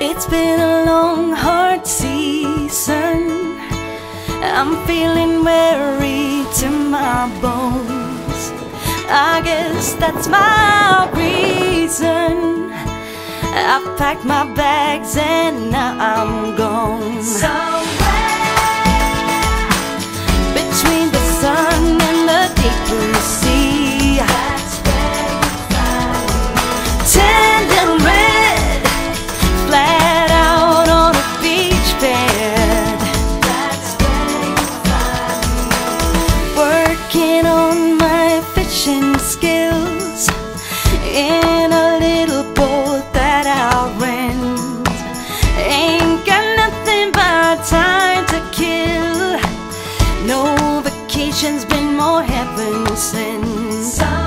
It's been a long, hard season. I'm feeling weary to my bones. I guess that's my reason. I've packed my bags and now I'm gone. Somewhere between the sun and the deep blue sea. That's where you find me. Tender red, flat out on a beach bed. That's where you find me. Working on my fishing skills in a little boat that I'll rent. Ain't got nothing but time to kill. No vacation's been more heaven sent.